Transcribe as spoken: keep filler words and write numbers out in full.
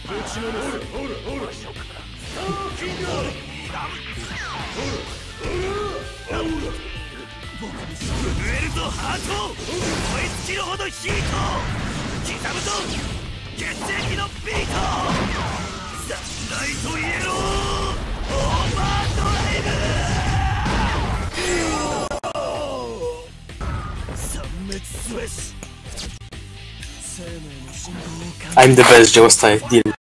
震えるぞハート、燃え尽きるほどヒート刻むぞ血液のビート、サンライトイエローオーバードライブ、殲滅すべし生命の信号を感じ I'm the best Joe style deal.